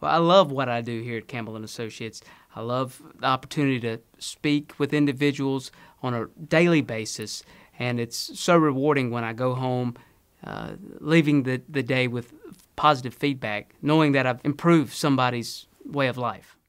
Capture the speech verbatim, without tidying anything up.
Well, I love what I do here at Campbell Associates. I love the opportunity to speak with individuals on a daily basis, and it's so rewarding when I go home uh, leaving the, the day with positive feedback, knowing that I've improved somebody's way of life.